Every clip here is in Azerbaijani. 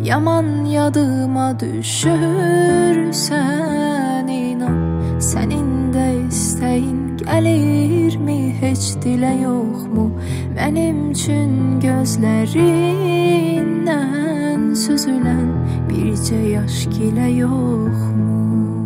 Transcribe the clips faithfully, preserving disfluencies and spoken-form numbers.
yaman yadıma düşürsen inan. Senin de isteğin gelir mi, hiç dile yok mu? Benim için gözlerinden süzülen birce yaş gile yok mu?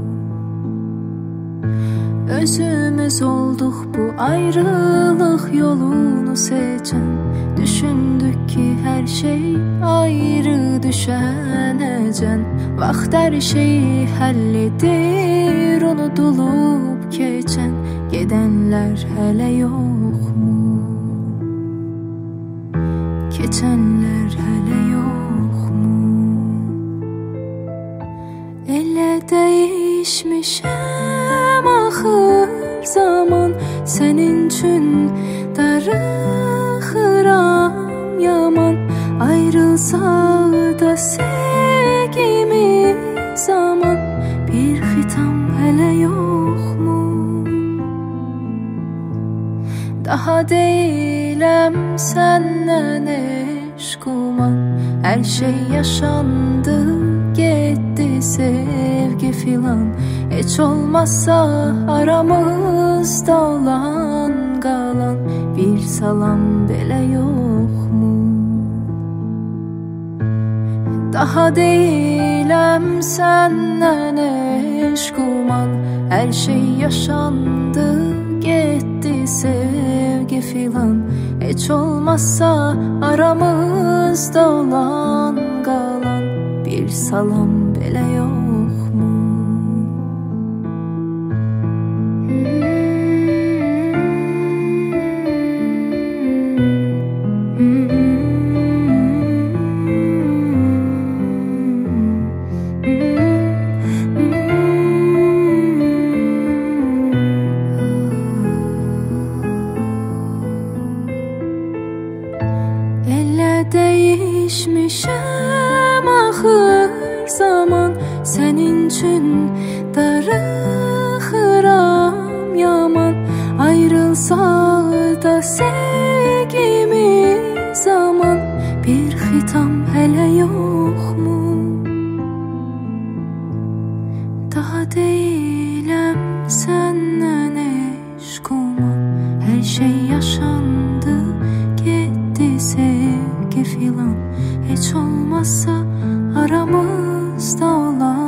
Özümüz olduk bu ayrılık yolunu seçen. Düşündük ki her şey ayrı düşenecen. Vaxt her şeyi halledir, unutulup geçen. Gedenler hele yok mu? Geçenler hele yok mu? Elə değişmişəm axır zaman. Senin için darıxıram yaman. Ayrılsa da sevgimiz zaman. Bir xitam hele yok mu? Daha deyiləm səndən eşquman. Her şey yaşandı, gitti sevgi filan. Hiç olmazsa aramızda olan qalan bir salam belə yok mu? Daha deyiləm səndən eşquman. Her şey yaşandı, gitti sevgi filan. Hiç olmazsa aramızda olan qalan bir salam belə yok mu? Değişmişəm axır zaman. Senin için darıxıram yaman. Ayrılsa da sevgimiz zaman. Bir xitam hele yok mu? Daha deyiləm səndən eşquman. Her şey yaşandı, gitti sevgi filan. Hiç olmazsa aramızda olan